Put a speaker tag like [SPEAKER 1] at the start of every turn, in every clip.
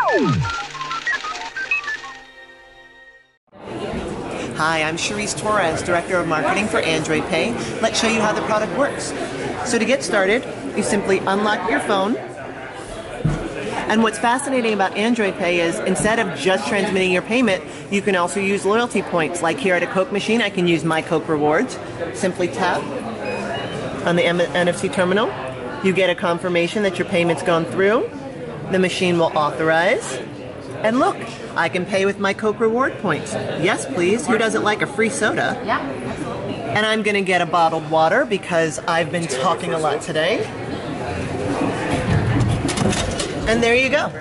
[SPEAKER 1] Hi, I'm Cherise Torres, Director of Marketing for Android Pay. Let's show you how the product works. So to get started, you simply unlock your phone. And what's fascinating about Android Pay is instead of just transmitting your payment, you can also use loyalty points. Like here at a Coke machine, I can use my Coke Rewards. Simply tap on the NFC terminal. You get a confirmation that your payment's gone through. The machine will authorize. And look, I can pay with my Coke Reward points. Yes, please. Who doesn't like a free soda?
[SPEAKER 2] Yeah, absolutely.
[SPEAKER 1] And I'm going to get a bottled water because I've been talking a lot today. And there you go.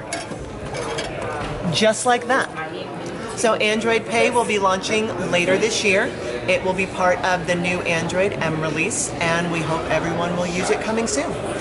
[SPEAKER 1] Just like that. So Android Pay will be launching later this year. It will be part of the new Android M release, and we hope everyone will use it coming soon.